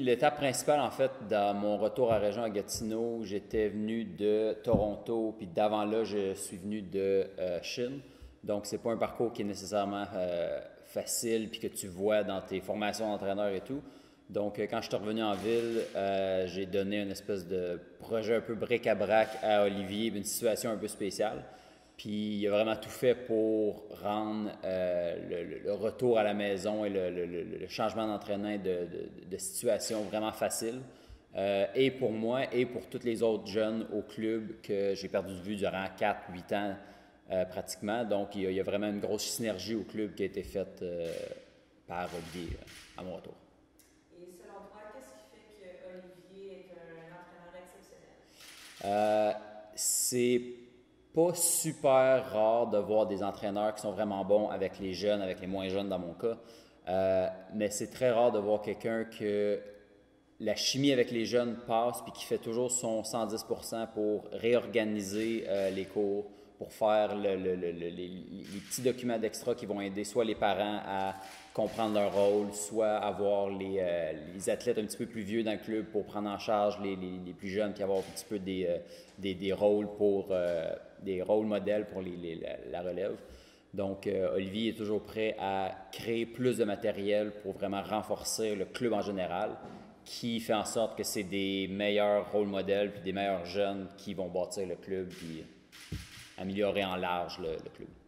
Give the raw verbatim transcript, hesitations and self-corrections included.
l'étape principale, en fait, dans mon retour à région à Gatineau, j'étais venu de Toronto, puis d'avant là, je suis venu de euh, Chine. Donc, c'est pas un parcours qui est nécessairement euh, facile, puis que tu vois dans tes formations d'entraîneur et tout. Donc, euh, quand je suis revenu en ville, euh, j'ai donné une espèce de projet un peu bric-à-brac à Olivier, une situation un peu spéciale. Puis il a vraiment tout fait pour rendre euh, le, le, retour à la maison et le, le, le changement d'entraînement de, de, de situation vraiment facile. Euh, et pour moi et pour tous les autres jeunes au club que j'ai perdu de vue durant quatre huit ans euh, pratiquement. Donc il y, a, il y, a, vraiment une grosse synergie au club qui a été faite euh, par Olivier euh, à mon retour. Et selon toi, qu'est-ce qui fait qu'Olivier est un entraîneur exceptionnel? Euh, c'est pas super rare de voir des entraîneurs qui sont vraiment bons avec les jeunes, avec les moins jeunes dans mon cas. Euh, mais c'est très rare de voir quelqu'un que la chimie avec les jeunes passe puis qui fait toujours son cent dix pour cent pour réorganiser euh, les cours, pour faire le, le, le, le, les, les petits documents d'extra qui vont aider soit les parents à comprendre leur rôle, soit avoir les, euh, les athlètes un petit peu plus vieux dans le club pour prendre en charge les, les, les plus jeunes puis avoir un petit peu des, euh, des, des rôles pour euh, des rôles modèles pour les, les, la, la relève. Donc, euh, Olivier est toujours prêt à créer plus de matériel pour vraiment renforcer le club en général, qui fait en sorte que c'est des meilleurs rôles modèles puis des meilleurs jeunes qui vont bâtir le club puis améliorer en large le, le club.